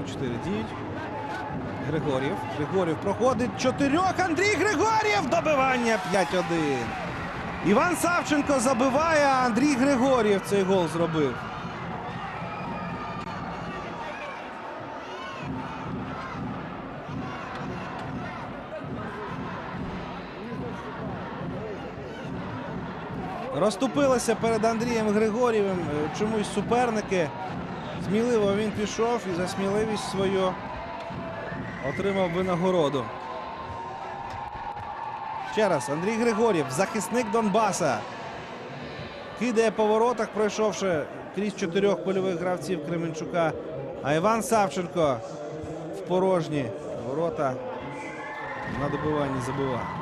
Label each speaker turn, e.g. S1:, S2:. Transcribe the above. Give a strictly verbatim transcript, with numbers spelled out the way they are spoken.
S1: чотири діють. Григор'єв. Григор'єв проходить чотирьох. Андрій Григор'єв. Добивання п'ять один. Іван Савченко забиває, а Андрій Григор'єв цей гол зробив. Розступилися перед Андрієм Григор'євим чомусь суперники. Сміливо він пішов і за сміливість свою отримав винагороду. Ще раз, Андрій Григор'єв, захисник Донбаса. Кидає по воротах, пройшовши крізь чотирьох польових гравців Кременчука. А Іван Савченко в порожні ворота на добиванні забиває.